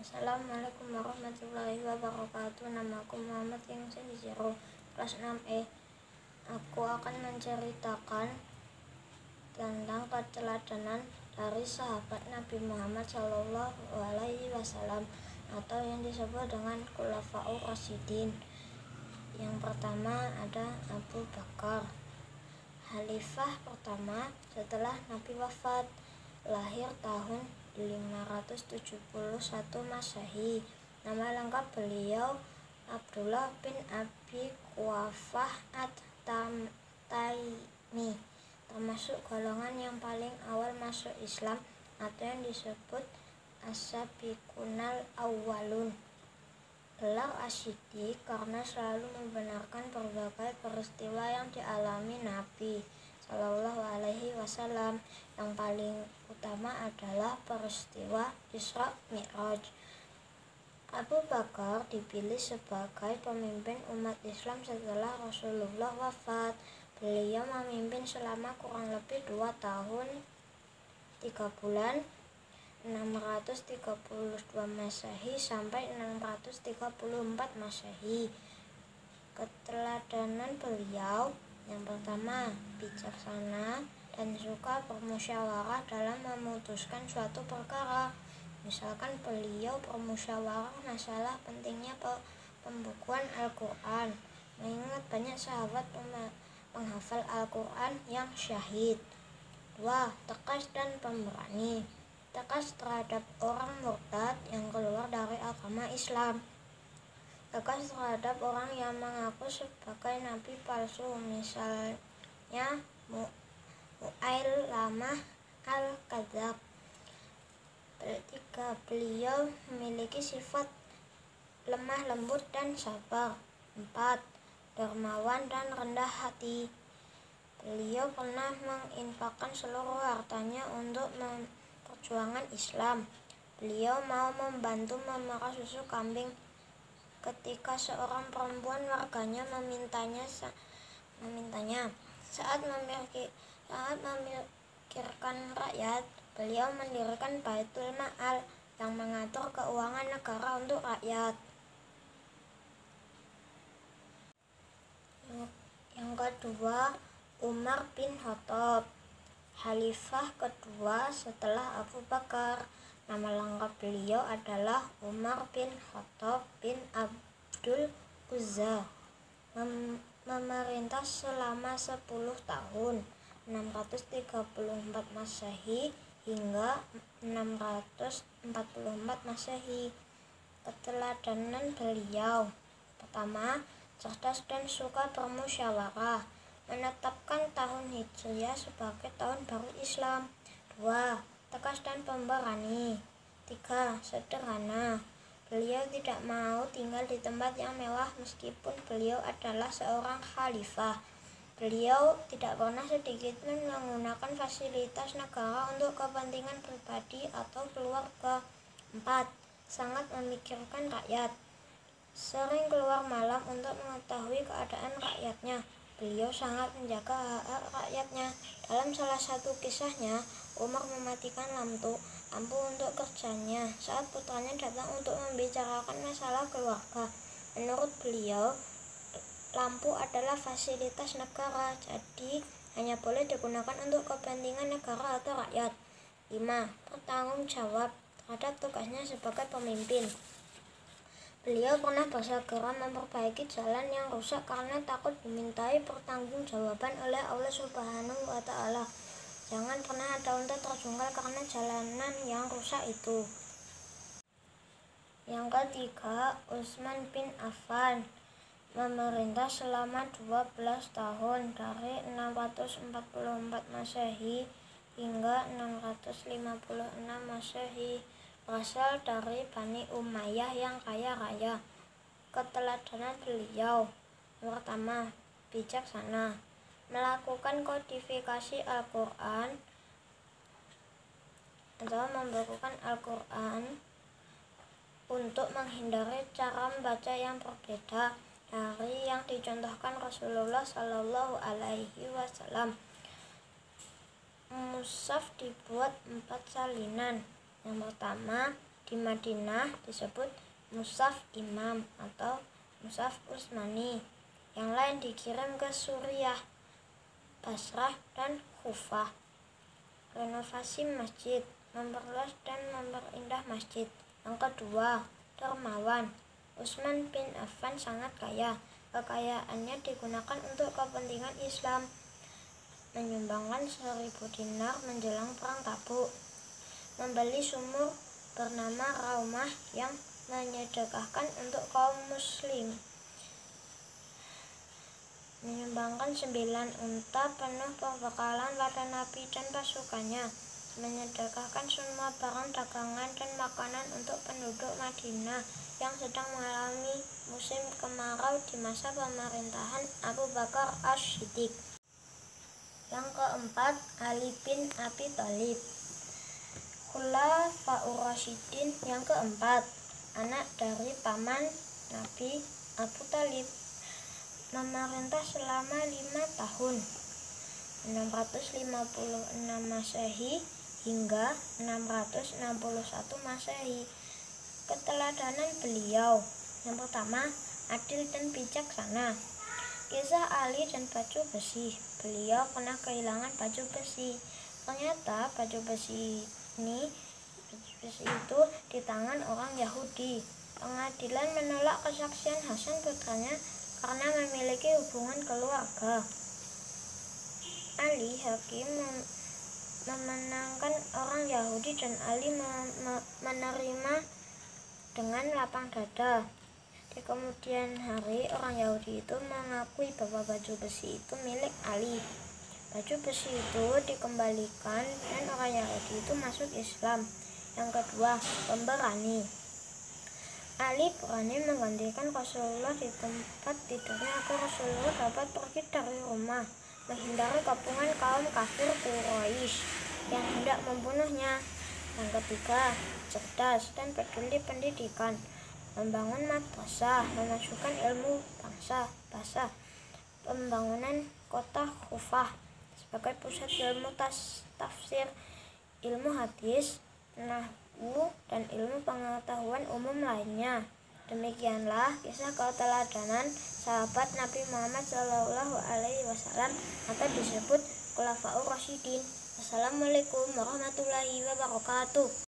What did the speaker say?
Assalamualaikum warahmatullahi wabarakatuh. Namaku Muhammad yang Zero, kelas 6E. Aku akan menceritakan tentang keteladanan dari sahabat Nabi Muhammad SAW atau yang disebut dengan Khulafaur Rasyidin. Yang pertama ada Abu Bakar, Khalifah pertama setelah Nabi wafat, lahir tahun 571 Masehi. Nama lengkap beliau Abdullah bin Abi Quhafah At-Taimi, termasuk golongan yang paling awal masuk Islam atau yang disebut As-Sabiqunal Awwalun. Gelar As-Siddiq karena selalu membenarkan berbagai peristiwa yang dialami Nabi Shallallahu Alaihi Wasallam. Yang paling utama adalah peristiwa Isra Mi'raj. Abu Bakar dipilih sebagai pemimpin umat Islam setelah Rasulullah wafat. Beliau memimpin selama kurang lebih 2 tahun 3 bulan 632 Masehi sampai 634 Masehi. Keteladanan beliau yang pertama, bijaksana dan suka bermusyawarah dalam memutuskan suatu perkara. Misalkan beliau bermusyawarah masalah pentingnya pembukuan Al-Quran, mengingat banyak sahabat penghafal Al-Quran yang syahid. 2. Tegas dan pemberani. Tegas terhadap orang murtad yang keluar dari agama Islam. Tegas terhadap orang yang mengaku sebagai nabi palsu, misalnya Mu'ailamah al-Kadzab. 3. Beliau memiliki sifat lemah lembut dan sabar. 4. Dermawan dan rendah hati. Beliau pernah menginfakkan seluruh hartanya untuk perjuangan Islam. Beliau mau membantu memerah susu kambing ketika seorang perempuan warganya memintanya. Saat memikirkan rakyat, beliau mendirikan Baitul Ma'al yang mengatur keuangan negara untuk rakyat. Yang kedua, Umar bin Khattab, Khalifah kedua setelah Abu Bakar. Nama lengkap beliau adalah Umar bin Khattab bin Abdul Uzza. Memerintah selama 10 tahun 634 Masehi hingga 644 Masehi. Keteladanan beliau pertama, cerdas dan suka bermusyawarah, menetapkan tahun Hijriah sebagai tahun baru Islam. 2. Tegas dan pemberani. 3. Sederhana. Beliau tidak mau tinggal di tempat yang mewah meskipun beliau adalah seorang khalifah. Beliau tidak pernah sedikit pun menggunakan fasilitas negara untuk kepentingan pribadi atau keluarga. 4. Sangat memikirkan rakyat. Sering keluar malam untuk mengetahui keadaan rakyatnya. Beliau sangat menjaga hak rakyatnya. Dalam salah satu kisahnya, Umar mematikan lampu untuk kerjanya saat putranya datang untuk membicarakan masalah keluarga. Menurut beliau, lampu adalah fasilitas negara, jadi hanya boleh digunakan untuk kepentingan negara atau rakyat. 5. Bertanggung jawab terhadap tugasnya sebagai pemimpin. Beliau pernah bersegera memperbaiki jalan yang rusak karena takut dimintai pertanggungjawaban oleh Allah Subhanahu wa Ta'ala. Jangan pernah ada unta terjungkal karena jalanan yang rusak itu. Yang ketiga, Utsman bin Affan, memerintah selama 12 tahun dari 644 Masehi hingga 656 Masehi. Berasal dari Bani Umayyah yang kaya raya. Keteladanan beliau pertama, bijaksana, melakukan kodifikasi Al-Quran atau membukukan Al-Quran untuk menghindari cara membaca yang berbeda dari yang dicontohkan Rasulullah Shallallahu Alaihi Wasallam. Mushaf dibuat 4 salinan. Yang pertama di Madinah disebut Mushaf Imam atau Mushaf Utsmani. Yang lain dikirim ke Suriah, Basrah, dan Kufah. Renovasi masjid, memperluas dan memperindah masjid. Yang kedua, dermawan. Utsman bin Affan sangat kaya. Kekayaannya digunakan untuk kepentingan Islam, menyumbangkan 1000 dinar menjelang perang Tabuk, membeli sumur bernama Raumah yang menyedekahkan untuk kaum muslim, menyumbangkan 9 unta penuh perbekalan pada Nabi dan pasukannya, menyedekahkan semua barang dagangan dan makanan untuk penduduk Madinah yang sedang mengalami musim kemarau di masa pemerintahan Abu Bakar As-Siddiq. Yang keempat, Ali bin Abi Thalib, Khulafaur Rasyidin. Yang keempat, anak dari paman Nabi Abu Thalib, memerintah selama 5 tahun, 656 Masehi hingga 661 Masehi. Keteladanan beliau: yang pertama, adil dan bijaksana. Kisah Ali dan baju besi. Beliau pernah kehilangan baju besi. Ternyata baju besi itu di tangan orang Yahudi. Pengadilan menolak kesaksian Hasan putranya karena memiliki hubungan keluarga. Ali hakim memenangkan orang Yahudi dan Ali menerima dengan lapang dada. Di kemudian hari, orang Yahudi itu mengakui bahwa baju besi itu milik Ali. Baju besi itu dikembalikan dan orang Yahudi itu masuk Islam. Yang kedua, pemberani. Ali berani menggantikan Rasulullah di tempat tidurnya agar Rasulullah dapat pergi dari rumah, menghindari kepungan kaum kafir Quraisy yang hendak membunuhnya. Yang ketiga, cerdas dan peduli pendidikan. Membangun madrasah, memasukkan ilmu bahasa, pembangunan kota Kufah sebagai pusat ilmu tafsir, ilmu hadis, nahwu, dan ilmu pengetahuan umum lainnya. Demikianlah kisah keteladanan sahabat Nabi Muhammad SAW atau disebut Khulafaur Rasyidin. Assalamualaikum warahmatullahi wabarakatuh.